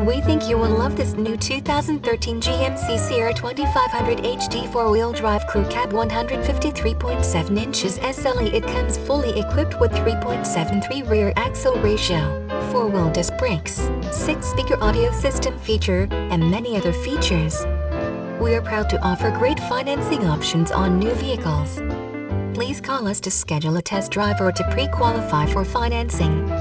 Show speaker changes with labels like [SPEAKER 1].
[SPEAKER 1] We think you will love this new 2013 GMC Sierra 2500 HD 4-wheel drive crew cab 153.7 inches SLE. It comes fully equipped with 3.73 rear axle ratio, 4-wheel disc brakes, 6-speaker audio system feature, and many other features. We are proud to offer great financing options on new vehicles. Please call us to schedule a test drive or to pre-qualify for financing.